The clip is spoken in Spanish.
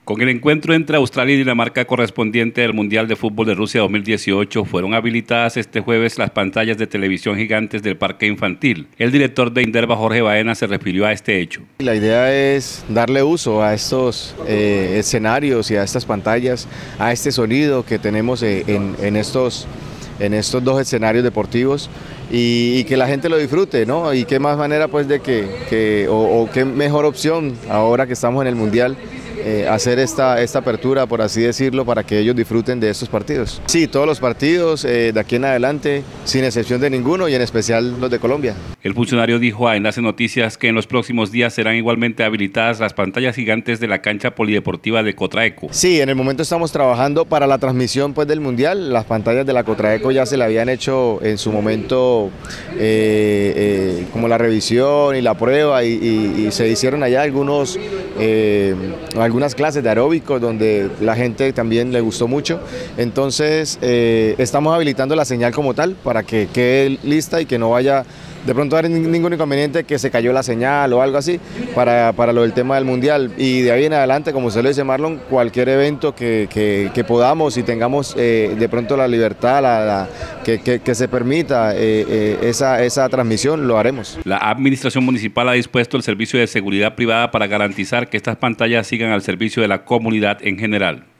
Con el encuentro entre Australia y Dinamarca correspondiente al Mundial de Fútbol de Rusia 2018, fueron habilitadas este jueves las pantallas de televisión gigantes del parque infantil. El director de Inderva, Jorge Baena, se refirió a este hecho. La idea es darle uso a estos escenarios y a estas pantallas, a este sonido que tenemos en estos dos escenarios deportivos y que la gente lo disfrute, ¿no? Y qué más manera pues de o qué mejor opción ahora que estamos en el Mundial, hacer esta apertura, por así decirlo, para que ellos disfruten de estos partidos. Sí, todos los partidos de aquí en adelante, sin excepción de ninguno, y en especial los de Colombia. El funcionario dijo a Enlace Noticias que en los próximos días serán igualmente habilitadas las pantallas gigantes de la cancha polideportiva de Cotraeco. Sí, en el momento estamos trabajando para la transmisión pues, del Mundial. Las pantallas de la Cotraeco ya se le habían hecho en su momento como la revisión y la prueba y se hicieron allá algunas clases de aeróbicos donde la gente también le gustó mucho. Entonces estamos habilitando la señal como tal para que quede lista y que no vaya de pronto a haber ningún inconveniente que se cayó la señal o algo así para lo del tema del Mundial. Y de ahí en adelante, como usted lo dice, Marlon, cualquier evento que podamos y tengamos de pronto la libertad, que se permita esa transmisión, lo haremos. La administración municipal ha dispuesto el servicio de seguridad privada para garantizar que estas pantallas sigan al servicio de la comunidad en general.